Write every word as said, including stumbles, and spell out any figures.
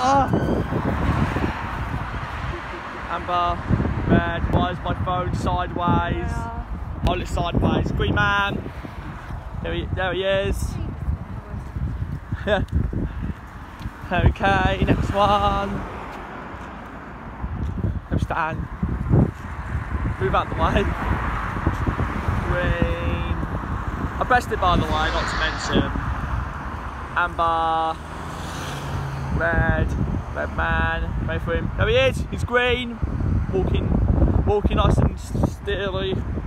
Oh. Amber, red, why is my phone sideways? Yeah. Hold it sideways. Green man. There he, there he is. Okay, next one. Go stand. Move out the way. Green. I pressed it by the way, not to mention. Amber. Red. Red man. Wait for him. There he is. He's green. Walking, walking nice and steadily.